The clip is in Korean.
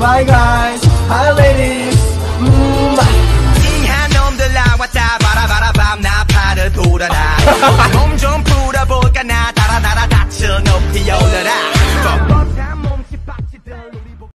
Bye guys, hi ladies. 이한 놈들 나왔다 바라바라 밤 나팔을 불어라